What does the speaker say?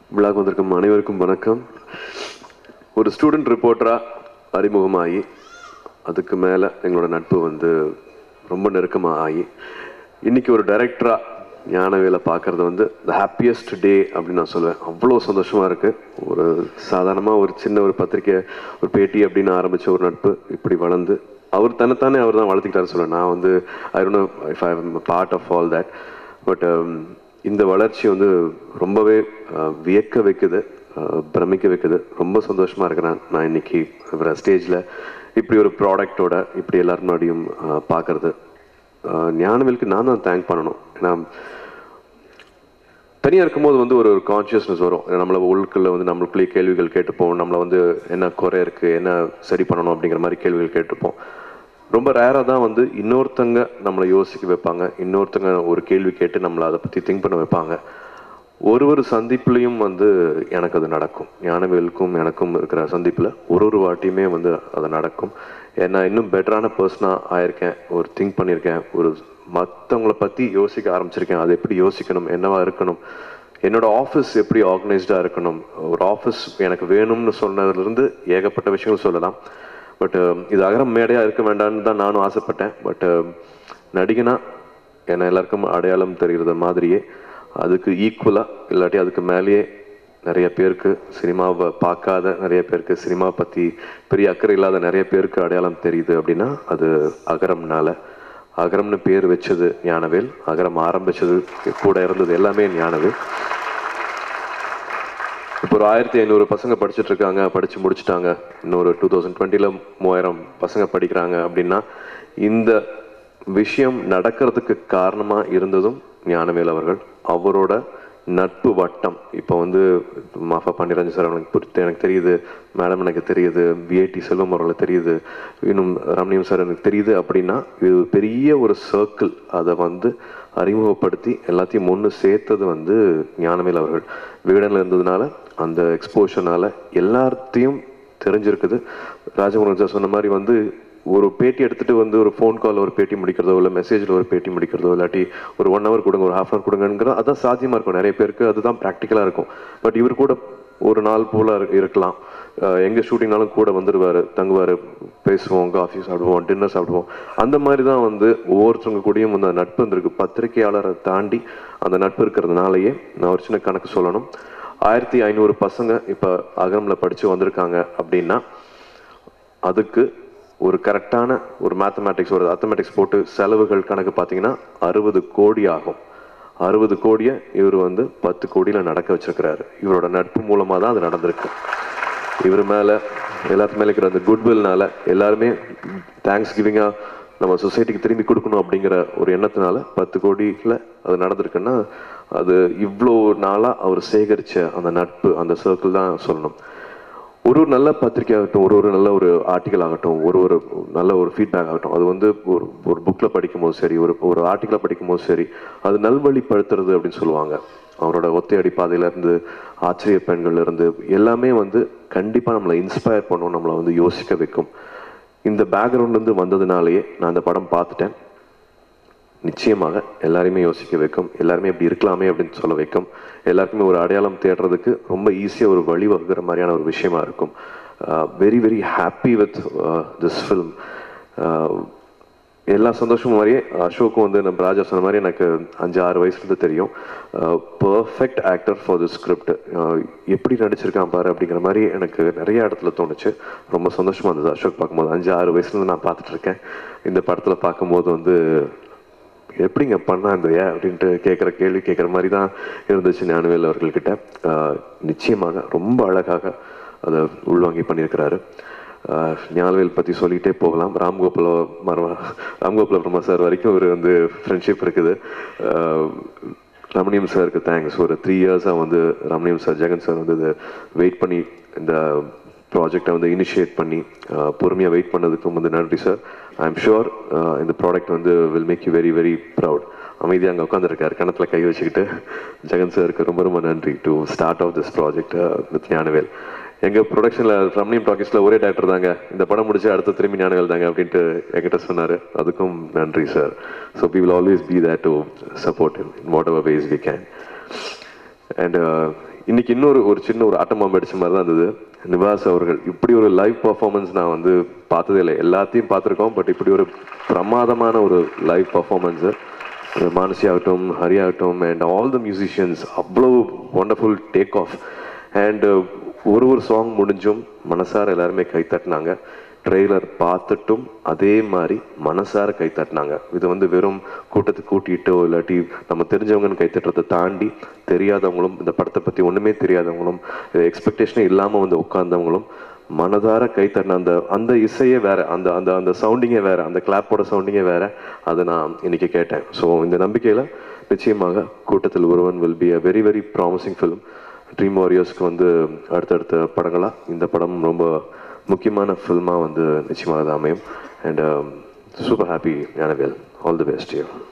விழாக்கு வந்திருக்கும் அனைவருக்கும் வணக்கம். ஒரு ஸ்டூடெண்ட் ரிப்போர்ட்டராக அறிமுகமாகி அதுக்கு மேலே எங்களோட நட்பு வந்து ரொம்ப நெருக்கமாக ஆகி இன்றைக்கி ஒரு டைரக்டராக ஞானவேலை பார்க்குறது வந்து த ஹாப்பியஸ்ட் டே அப்படின்னு நான் சொல்லுவேன். அவ்வளோ சந்தோஷமாக இருக்குது. ஒரு சாதாரணமாக ஒரு சின்ன ஒரு பத்திரிக்கை ஒரு பேட்டி அப்படின்னு ஆரம்பித்த ஒரு நட்பு இப்படி வளர்ந்து அவர் தன்னைத்தானே அவர் தான் வளர்த்திக்கிட்டாருன்னு சொல்லுவேன். நான் வந்து I don't know if I am part of all that. But இந்த வளர்ச்சி வந்து ரொம்பவே வியக்க வைக்குது, பிரமிக்க வைக்குது. ரொம்ப சந்தோஷமாக இருக்கிறேன் நான் இன்னைக்கு ஸ்டேஜில் இப்படி ஒரு ப்ராடக்டோட இப்படி எல்லாரும் முன்னாடியும் பார்க்குறது. ஞானவேலுக்கு நான் தான் தேங்க் பண்ணணும். ஏன்னா தனியாக இருக்கும்போது வந்து ஒரு கான்ஷியஸ்னஸ் வரும். நம்மளை உள்ளுக்குள்ளே வந்து நம்மளுக்குள்ளேயே கேள்விகள் கேட்டுப்போம். நம்மளை வந்து என்ன குறை இருக்குது, என்ன சரி பண்ணணும் அப்படிங்கிற மாதிரி கேள்விகள் கேட்டுப்போம். ரொம்ப ரேராக தான் வந்து இன்னொருத்தங்க நம்மளை யோசிக்க வைப்பாங்க, இன்னொருத்தங்க ஒரு கேள்வி கேட்டு நம்மளை அதை பற்றி திங்க் பண்ண வைப்பாங்க. ஒரு சந்திப்புலையும் வந்து எனக்கு அது நடக்கும். ஞானவேலுக்கும் எனக்கும் இருக்கிற சந்திப்பில் ஒரு வாட்டியுமே வந்து அது நடக்கும். ஏன்னா இன்னும் பெட்டரான பர்சனாக ஆயிருக்கேன், ஒரு திங்க் பண்ணியிருக்கேன், ஒரு மற்றவங்கள பற்றி யோசிக்க ஆரம்பிச்சிருக்கேன். அது எப்படி யோசிக்கணும், என்னவா இருக்கணும், என்னோட ஆஃபீஸ் எப்படி ஆர்கனைஸ்டாக இருக்கணும், ஒரு ஆஃபீஸ் எனக்கு வேணும்னு சொன்னதுலேருந்து ஏகப்பட்ட விஷயங்கள் சொல்லலாம். பட் இது அகரம் மேடையாக இருக்க வேண்டாம்னு தான் நானும் ஆசைப்பட்டேன். பட் நடிகனா என்னை எல்லாருக்கும் அடையாளம் தெரிகிற மாதிரியே அதுக்கு ஈக்குவலாக இல்லாட்டி அதுக்கு மேலேயே நிறைய பேருக்கு சினிமாவை பார்க்காத நிறைய பேருக்கு சினிமா பற்றி பெரிய அக்கறை இல்லாத நிறைய பேருக்கு அடையாளம் தெரியுது அப்படின்னா அது அகரம்னால. அகரம்னு பேர் வச்சது ஞானவேல், அகரம் ஆரம்பிச்சது கூட இருந்தது எல்லாமே ஞானவேல். இப்போ ஒரு 1500 பசங்க படிச்சுட்டு இருக்காங்க, படித்து முடிச்சுட்டாங்க. இன்னொரு 2020 3000 பசங்க படிக்கிறாங்க அப்படின்னா இந்த விஷயம் நடக்கிறதுக்கு காரணமாக இருந்ததும் ஞானவேல் அவர்கள். அவரோட நட்பு வட்டம் இப்போ வந்து மாஃபா பாண்டியராஜன் சார் எனக்கு தெரியுது, மேடம் எனக்கு தெரியுது, பிஏடி செல்வம் அவர்கள் தெரியுது, இன்னும் ரமணியம் சார் எனக்கு தெரியுது. அப்படின்னா இது பெரிய ஒரு சர்க்கிள். அதை வந்து அறிமுகப்படுத்தி எல்லாத்தையும் ஒன்று சேர்த்தது வந்து ஞானவேல் அவர்கள். விகடனில் இருந்ததுனால அந்த எக்ஸ்போஷர்னால எல்லாத்தையும் தெரிஞ்சிருக்குது. ராஜமுருகன் சார் சொன்ன மாதிரி வந்து ஒரு பேட்டி எடுத்துகிட்டு வந்து ஒரு ஃபோன் கால் ஒரு பேட்டி முடிக்கிறதோ இல்லை மெசேஜில் ஒரு பேட்டி முடிக்கிறதோ இல்லாட்டி ஒரு 1 hour கொடுங்க, ஒரு 1/2 hour கொடுங்கிறது அதான் சாத்தியமாக இருக்கும். நிறைய பேருக்கு அதுதான் ப்ராக்டிக்கலாக இருக்கும். பட் இவர் கூட ஒரு நாள் போல் இருக்கலாம். எங்கே ஷூட்டிங்னாலும் கூட வந்துடுவார், தங்குவார், பேசுவோம், காஃபி சாப்பிடுவோம், டின்னர் சாப்பிடுவோம். அந்த மாதிரி தான் வந்து ஒவ்வொருத்தவங்க கூடயும் அந்த நட்பு இருந்திருக்கு. பத்திரிகையாளரை தாண்டி அந்த நட்பு இருக்கிறதுனாலயே நான் ஒரு சின்ன கணக்கு சொல்லணும். 1500 பசங்க இப்போ அகரமில் படித்து வந்திருக்காங்க அப்படின்னா அதுக்கு ஒரு கரெக்டான ஒரு மேத்தமேட்டிக்ஸ் ஒரு அத்தமெட்டிக்ஸ் போட்டு செலவுகள் கணக்கு பார்த்தீங்கன்னா 60 கோடி ஆகும். 60 கோடியை இவர் வந்து 10 கோடியில் நடக்க வச்சிருக்கிறாரு. இவரோட நட்பு மூலமாக தான் அது நடந்திருக்கு. இவர் மேலே எல்லாத்து மேலே இருக்கிற அந்த குட்வில்னால எல்லாருமே தேங்க்ஸ் கிவிங்காக நம்ம சொசைட்டிக்கு திரும்பி கொடுக்கணும் அப்படிங்கிற ஒரு எண்ணத்தினால 10 கோடியில் அது நடந்திருக்குன்னா அது இவ்வளோ நாளாக அவர் சேகரித்த அந்த நட்பு, அந்த சர்க்கிள் தான் சொல்லணும். ஒரு நல்ல பத்திரிகை ஆகட்டும், ஒரு நல்ல ஒரு ஆர்டிக்கல் ஆகட்டும், ஒரு நல்ல ஒரு ஃபீட்பேக் ஆகட்டும், அது வந்து ஒரு புக்கில் படிக்கும்போது சரி, ஒரு ஆர்டிக்கலை படிக்கும்போது சரி, அது நல்வழிப்படுத்துறது அப்படின்னு சொல்லுவாங்க. அவரோட ஒத்தையடி பாதையிலேருந்து ஆச்சரிய பெண்கள்லேருந்து எல்லாமே வந்து கண்டிப்பாக நம்மளை இன்ஸ்பயர் பண்ணும், நம்மளை வந்து யோசிக்க வைக்கும். இந்த பேக்ரவுண்ட்லேருந்து வந்ததுனாலேயே நான் அந்த படம் பார்த்துட்டேன். நிச்சயமாக எல்லாரையுமே யோசிக்க வைக்கும், எல்லாருமே இப்படி இருக்கலாமே அப்படின்னு சொல்ல வைக்கும், எல்லாருக்குமே ஒரு அடையாளம் தேடுறதுக்கு ரொம்ப ஈஸியாக ஒரு வழி வகுக்கிற மாதிரியான ஒரு விஷயமா இருக்கும். Very very happy with this film. எல்லா சந்தோஷமும் மாதிரியே அசோக்கும் வந்து நம்ம ராஜா சொன்ன மாதிரி எனக்கு 5-6 வயசுலேருந்து தெரியும். Perfect actor for the script. எப்படி நடிச்சிருக்கான் பாரு அப்படிங்கிற மாதிரி எனக்கு நிறைய இடத்துல தோணுச்சு. ரொம்ப சந்தோஷமாக இருந்தது அசோக் பார்க்கும்போது. 5-6 வயசுலேருந்து நான் பார்த்துட்டு இருக்கேன். இந்த படத்தில் பார்க்கும்போது வந்து எப்படிங்க பண்ணா இந்த அப்படின்ட்டு கேள்வி கேட்குற மாதிரி தான் இருந்துச்சு ஞானவேல் அவர்கள்கிட்ட. நிச்சயமாக ரொம்ப அழகாக அதை உள்வாங்கி பண்ணியிருக்கிறாரு. ஞானவேல் பற்றி சொல்லிகிட்டே போகலாம். ராம்கோபால் வர்மா சார் வரைக்கும் ஒரு வந்து ஃப்ரெண்ட்ஷிப் இருக்குது. ரமணியம் சாருக்கு தேங்க்ஸ். ஒரு 3 years வந்து ரமணியம் சார், ஜெகன் சார் வந்து இதை வெயிட் பண்ணி இந்த ப்ராஜெக்டை வந்து இனிஷியேட் பண்ணி பொறுமையாக வெயிட் பண்ணதுக்கும் வந்து நன்றி சார். ஐ எம் ஷுர் இந்த ப்ராடக்ட் வந்து will make you very very proud. அமைதியாக அங்கே உட்காந்துருக்காரு, கணத்தில் கை வச்சுக்கிட்டு. ஜெகன் சாருக்கு ரொம்ப ரொம்ப நன்றி to start off this project with Gnanavel. எங்கள் ப்ரொடக்ஷனில் ரமணியம் டாக்கீஸில் ஒரே டேரக்டர் தாங்க, இந்த படம் முடிச்சு அடுத்த திரும்பி ஞானவேல் தாங்க அப்படின்ட்டு என்கிட்ட சொன்னார். அதுக்கும் நன்றி sir. So we will always be there to support in whatever ways we can. And இன்னைக்கு ஒரு சின்ன ஆட்டமாக அடிச்ச மாதிரி தான் இருந்தது. நிவாஸ் அவர்கள் இப்படி ஒரு லைவ் பர்ஃபார்மன்ஸ் நான் வந்து பார்த்ததே இல்லை. எல்லாத்தையும் பார்த்துருக்கோம், பட் இப்படி ஒரு பிரமாதமான ஒரு லைவ் பர்ஃபார்மன்ஸு மானசி ஆகட்டும், ஹரி ஆகட்டும், அண்ட் ஆல் த மியூசிஷியன்ஸ் அவ்வளோ ஒண்டர்ஃபுல் டேக் ஆஃப். அண்ட் ஒரு சாங் முடிஞ்சும் மனசார எல்லாருமே கைத்தட்டினாங்க. ட்ரெய்லர் பார்த்துட்டும் அதே மாதிரி மனசார கைத்தட்டினாங்க. இது வந்து வெறும் கூட்டத்துக்கு கூட்டிகிட்டோ இல்லாட்டி நம்ம தெரிஞ்சவங்கன்னு கைத்தட்டுறதை தாண்டி தெரியாதவங்களும், இந்த படத்தை பற்றி ஒன்றுமே தெரியாதவங்களும், எக்ஸ்பெக்டேஷனே இல்லாமல் வந்து உட்கார்ந்தவங்களும் மனதார கைத்தட்டின அந்த இசையே வேற, அந்த அந்த அந்த சவுண்டிங்கே வேற, அந்த கிளாப்போட சவுண்டிங்கே வேற. அதை நான் இன்னைக்கு கேட்டேன். ஸோ இந்த நம்பிக்கையில் நிச்சயமாக கூட்டத்தில் ஒருவன் will be a very very promising film. Dream வாரியர்ஸ்க்கு வந்து அடுத்தடுத்த படங்களாக இந்த படம் ரொம்ப முக்கியமான ஃபில்மாக வந்து நிச்சயமாக அமையும். And super happy Gnanavel. All the best you.